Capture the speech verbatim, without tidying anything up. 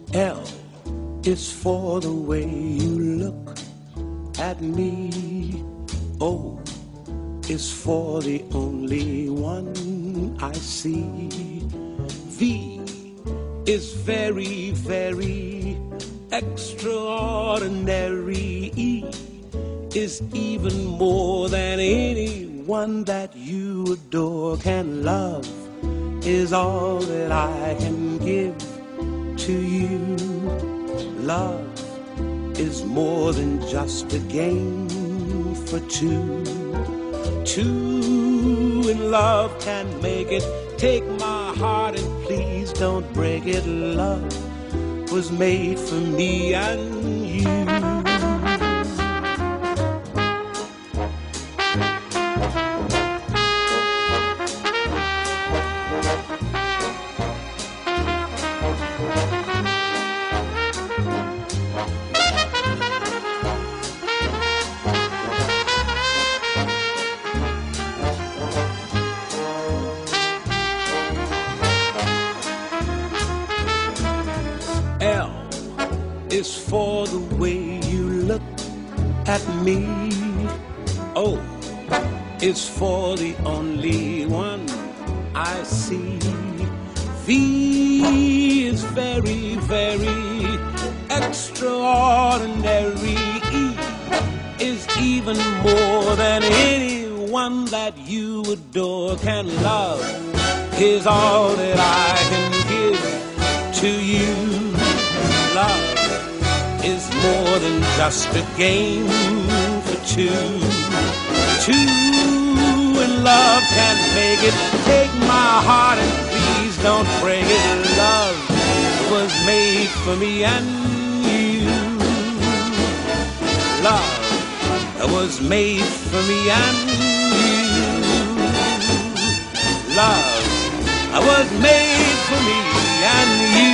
L is for the way you look at me. O is for the only one I see. V is very, very extraordinary. E is even more than anyone that you adore can love, is all that I can give to you. Love is more than just a game for two. Two in love can make it. Take my heart and please don't break it. Love was made for me and you. L is for the way you look at me. O is for the only one I see. V is very, very extraordinary. E is even more than anyone that you adore can love, is all that I can give to you. Love is more than just a game for two. Two in love can make it. Take my heart and please don't break it. Love was made for me and you. Love was made for me and you. Love was made for me and you.